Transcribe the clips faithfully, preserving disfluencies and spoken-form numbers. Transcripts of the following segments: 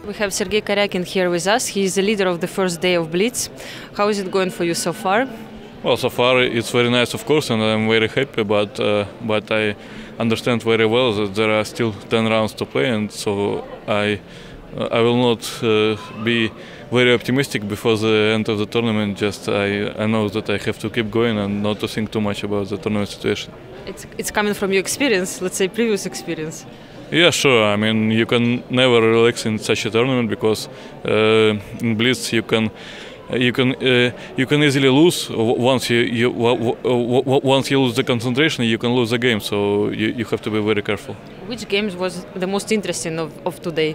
We have Sergey Karjakin here with us. He is the leader of the first day of Blitz. How is it going for you so far? Well, so far it's very nice, of course, and I'm very happy. But uh, but I understand very well that there are still ten rounds to play, and so I uh, I will not uh, be very optimistic before the end of the tournament. Just I I know that I have to keep going and not to think too much about the tournament situation. It's it's coming from your experience, let's say previous experience. Yeah, sure. I mean, you can never relax in such a tournament because uh, in Blitz you can you can uh, you can easily lose once you, you once you lose the concentration. You can lose the game, so you, you have to be very careful. Which games was the most interesting of, of today?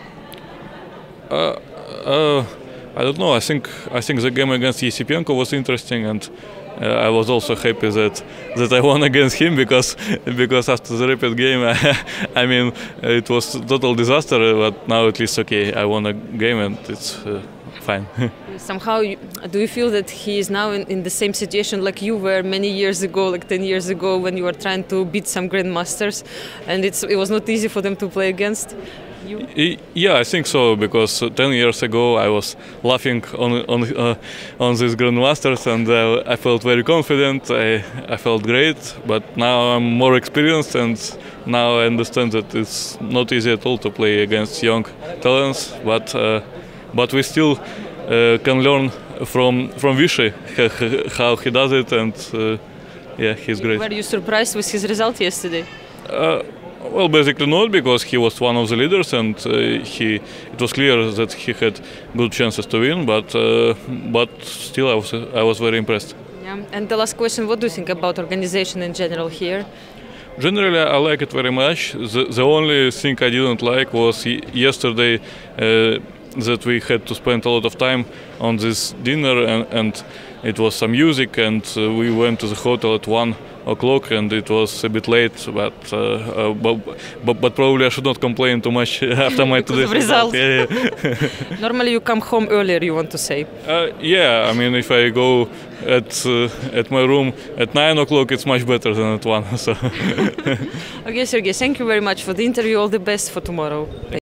Uh, uh, I don't know. I think I think the game against Yesipenko was interesting, and Uh, I was also happy that that I won against him because because after the repeat game, I, I mean, it was a total disaster. But now at least okay, I won a game and it's uh, fine. Somehow, you, do you feel that he is now in, in the same situation like you were many years ago, like ten years ago, when you were trying to beat some grandmasters, and it's it was not easy for them to play against you? Yeah, I think so, because ten years ago I was laughing on on uh, on these grandmasters, and uh, I felt very confident. I I felt great, but now I'm more experienced, and now I understand that it's not easy at all to play against young talents. But uh, but we still uh, can learn from from Vishy how he does it, and uh, yeah, he's great. Were you surprised with his result yesterday? Uh, Well, basically not, because he was one of the leaders, and uh, he it was clear that he had good chances to win. But uh, but still, I was I was very impressed. Yeah. And the last question: what do you think about organization in general here? Generally, I like it very much. The, the only thing I didn't like was yesterday uh, that we had to spend a lot of time on this dinner, and, and it was some music, and uh, we went to the hotel at one o'clock, and it was a bit late. But, uh, uh, but but but probably I should not complain too much after my today's result. Yeah, yeah. Normally, you come home earlier. You want to say? Uh, yeah, I mean, if I go at uh, at my room at nine o'clock, it's much better than at one. So. Okay, Sergey. Thank you very much for the interview. All the best for tomorrow.